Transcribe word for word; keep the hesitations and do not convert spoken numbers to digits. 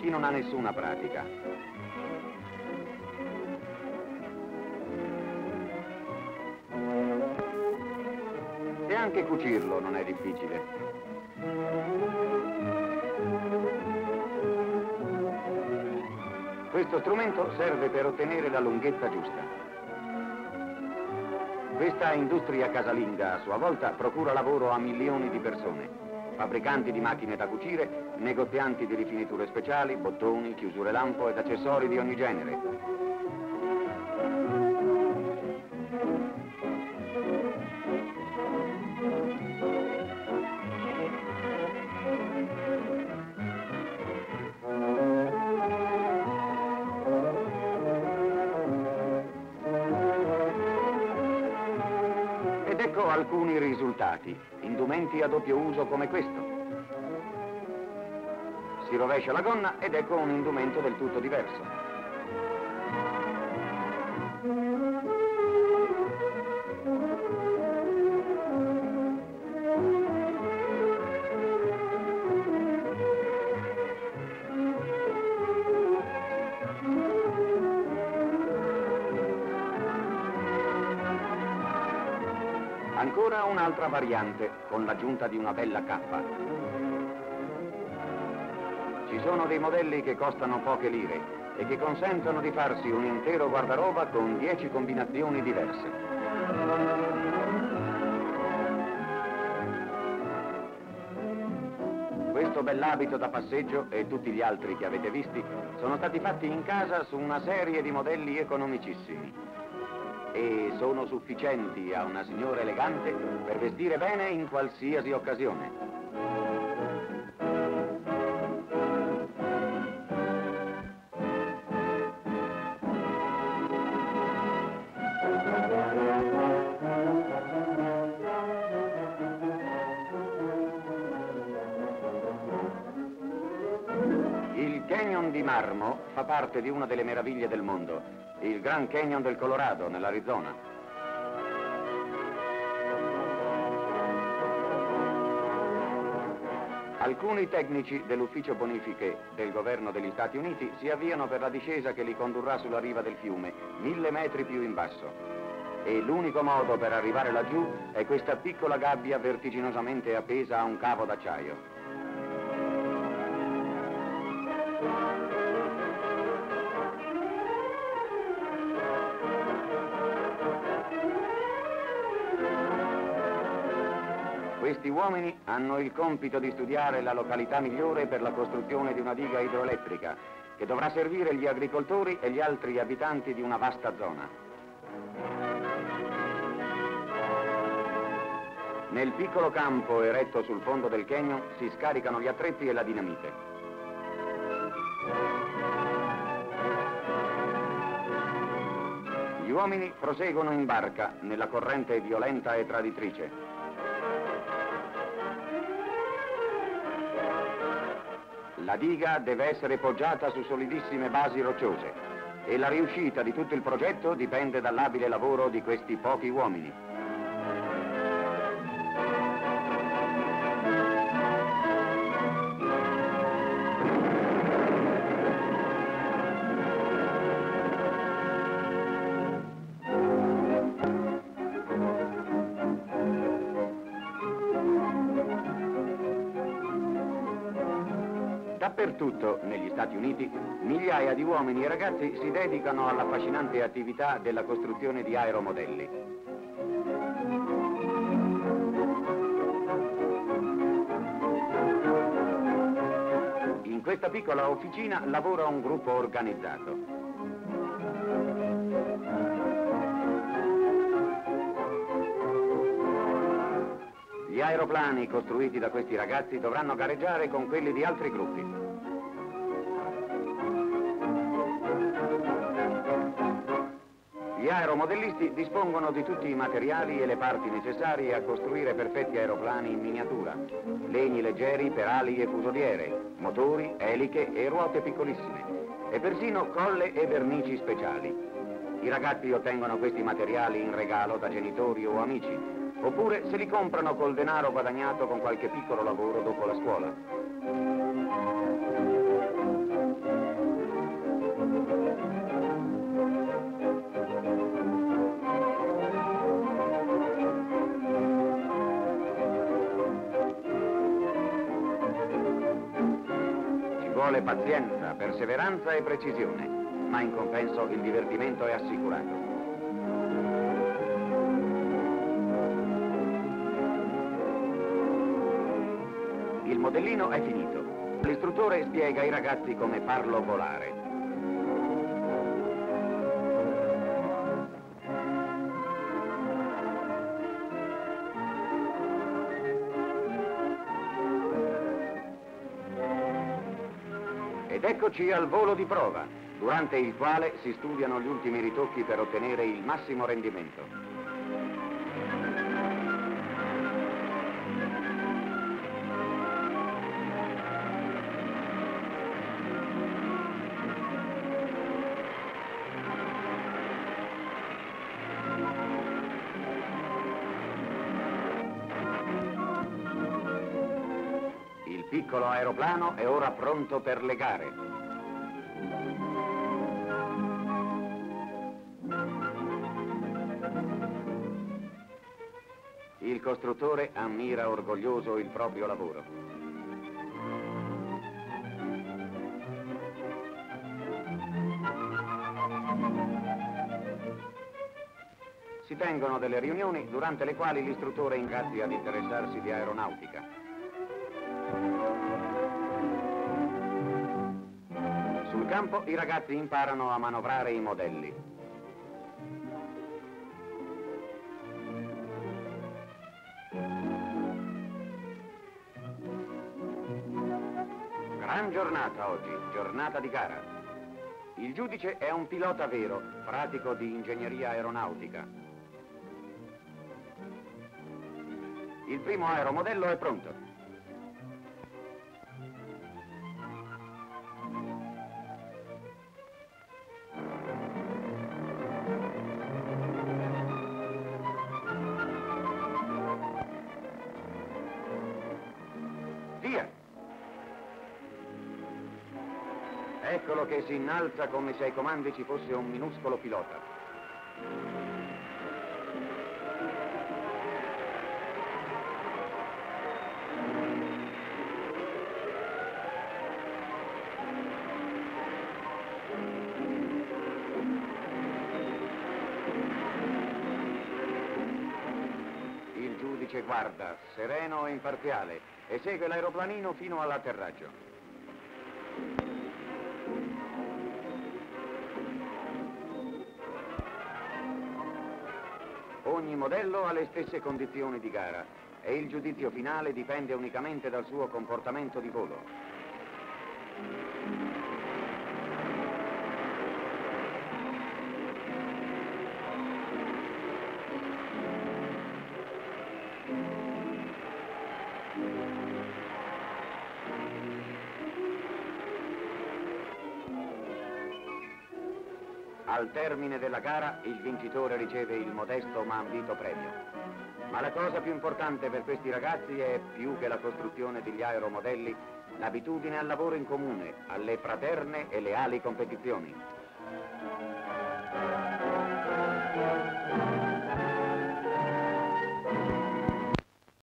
chi non ha nessuna pratica. E anche cucirlo non è difficile. Questo strumento serve per ottenere la lunghezza giusta. Questa industria casalinga, a sua volta, procura lavoro a milioni di persone. Fabbricanti di macchine da cucire, negozianti di rifiniture speciali, bottoni, chiusure lampo ed accessori di ogni genere. Ecco alcuni risultati. Indumenti a doppio uso come questo. Si rovescia la gonna ed ecco un indumento del tutto diverso. Ancora un'altra variante, con l'aggiunta di una bella cappa. Ci sono dei modelli che costano poche lire e che consentono di farsi un intero guardaroba con dieci combinazioni diverse. Questo bell'abito da passeggio e tutti gli altri che avete visti sono stati fatti in casa su una serie di modelli economicissimi. E sono sufficienti a una signora elegante per vestire bene in qualsiasi occasione. Il Canyon di Marmo fa parte di una delle meraviglie del mondo, il Grand Canyon del Colorado, nell'Arizona. Alcuni tecnici dell'ufficio bonifiche del governo degli Stati Uniti si avviano per la discesa che li condurrà sulla riva del fiume, mille metri più in basso. E l'unico modo per arrivare laggiù è questa piccola gabbia vertiginosamente appesa a un cavo d'acciaio. Questi uomini hanno il compito di studiare la località migliore per la costruzione di una diga idroelettrica che dovrà servire gli agricoltori e gli altri abitanti di una vasta zona. Nel piccolo campo eretto sul fondo del canyon si scaricano gli attrezzi e la dinamite. Gli uomini proseguono in barca nella corrente violenta e traditrice. La diga deve essere poggiata su solidissime basi rocciose e la riuscita di tutto il progetto dipende dall'abile lavoro di questi pochi uomini. Dappertutto, negli Stati Uniti, migliaia di uomini e ragazzi si dedicano all'affascinante attività della costruzione di aeromodelli. In questa piccola officina lavora un gruppo organizzato. Gli aeroplani costruiti da questi ragazzi dovranno gareggiare con quelli di altri gruppi. Gli aeromodellisti dispongono di tutti i materiali e le parti necessarie a costruire perfetti aeroplani in miniatura. Legni leggeri per ali e fusoliere, motori, eliche e ruote piccolissime, e persino colle e vernici speciali. I ragazzi ottengono questi materiali in regalo da genitori o amici, oppure se li comprano col denaro guadagnato con qualche piccolo lavoro dopo la scuola. vuole pazienza, perseveranza e precisione, ma in compenso il divertimento è assicurato. Il modellino è finito. L'istruttore spiega ai ragazzi come farlo volare. Ed eccoci al volo di prova, durante il quale si studiano gli ultimi ritocchi per ottenere il massimo rendimento. Il piccolo aeroplano è ora pronto per le gare. Il costruttore ammira orgoglioso il proprio lavoro. Si tengono delle riunioni durante le quali l'istruttore incazia ad interessarsi di aeronautica. Sul campo i ragazzi imparano a manovrare i modelli. Gran giornata oggi, giornata di gara. Il giudice è un pilota vero, pratico di ingegneria aeronautica. Il primo aeromodello è pronto. Via! Eccolo che si innalza come se ai comandi ci fosse un minuscolo pilota. Il giudice guarda, sereno e imparziale, e segue l'aeroplanino fino all'atterraggio. Ogni modello ha le stesse condizioni di gara e il giudizio finale dipende unicamente dal suo comportamento di volo. Al termine della gara il vincitore riceve il modesto ma ambito premio. Ma la cosa più importante per questi ragazzi è, più che la costruzione degli aeromodelli, l'abitudine al lavoro in comune, alle fraterne e leali competizioni.